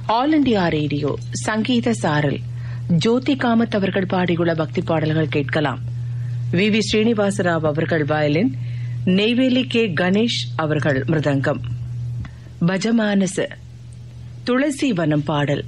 All India radio சங்கீத சாரல் ஜோதி காமத் அவர்கள் பாடியுள்ள பக்தி பாடல்கள் கேட்கலாம். வி ஸ்ரீனிவாசராவ் அவர்கள் வயலின், நெய்வேலி கே கணேஷ் அவர்கள் மிருதங்கம். பஜமானச துளசி வனம் பாடல்.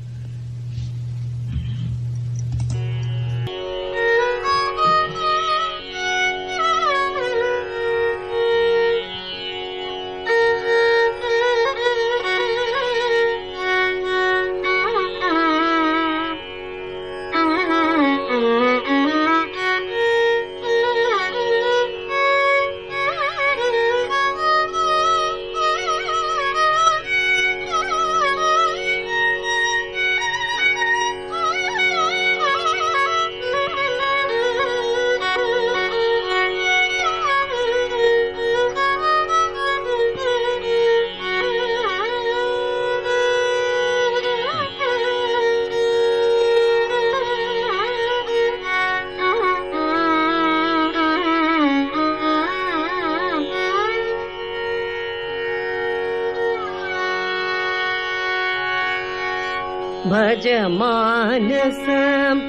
भजमानसं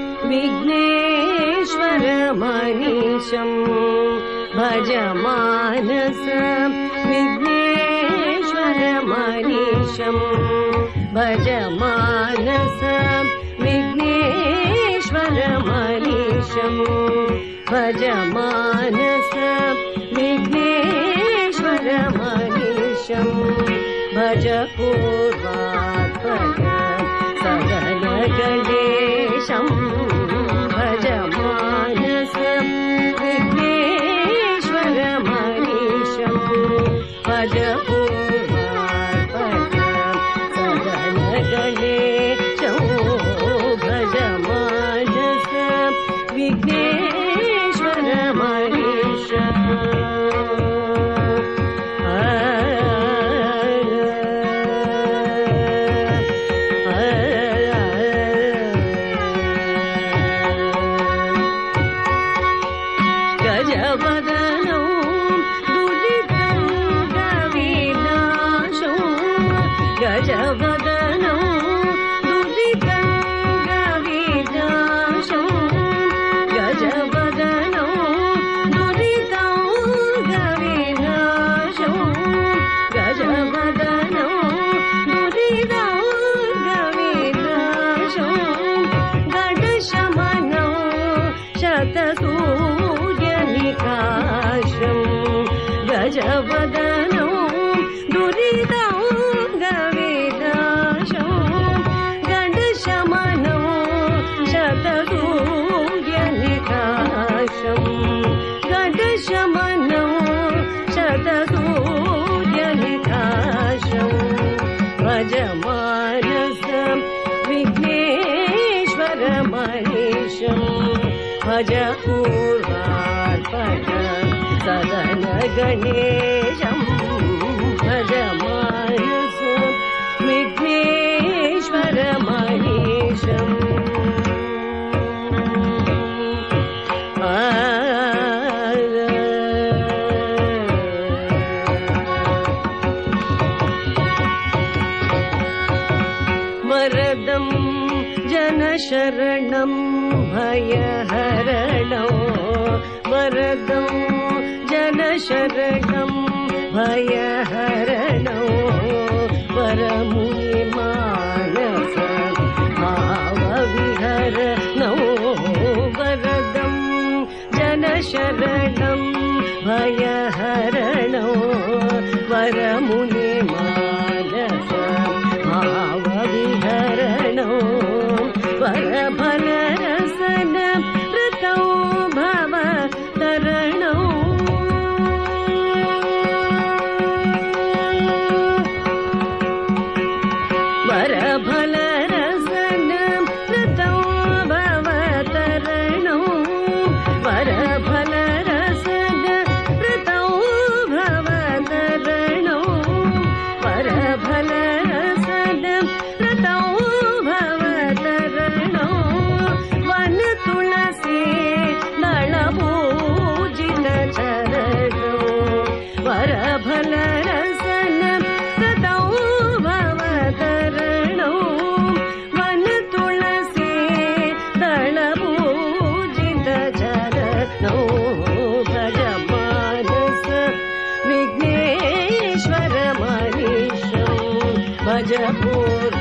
विघ्नेश्वरमनीशं भजमानसं विघ्नेश्वरमनीशं भजमानसं विघ्नेश्वरमनीशं भजमानसं विघ्नेश्वरमनीशं भज पूर्वात्मज सगल गणेशं भजमानसं विघ्नेश्वरमनीशं भज पूर्वात्मज सगल गणेशं भजमानसं विघ्नेश्वरमनीशं गजवदनं दुरिताङ्गविनाशं गणशमनं शतसूर्यनिकाशं गणशमनं शतसूर्यनिकाशं भजमानसं विघ्नेश्वरमनीशं भज पूर्वात्मज सदन गणेशं भजमानसं विघ्नेश्वरमनीशं वरदं जनशरणं भयहरणं वरदं जनशरणं भयहरणं वरमुनिमानस भावविहरणं वरदं जनशरणं भयहरणं वरमुनिमानस भावविहरणं वरफलरसन ऋतौ भवतरणं वरफलरसन ऋतौ भवतरणं वरफलरसन ऋतौ भवतरणं वरफलरसन ऋतौ भवतरणं वन तुलसी नळपूजित चरणं वरफलरसन ऋतौ भवतरणं भज पूर्ण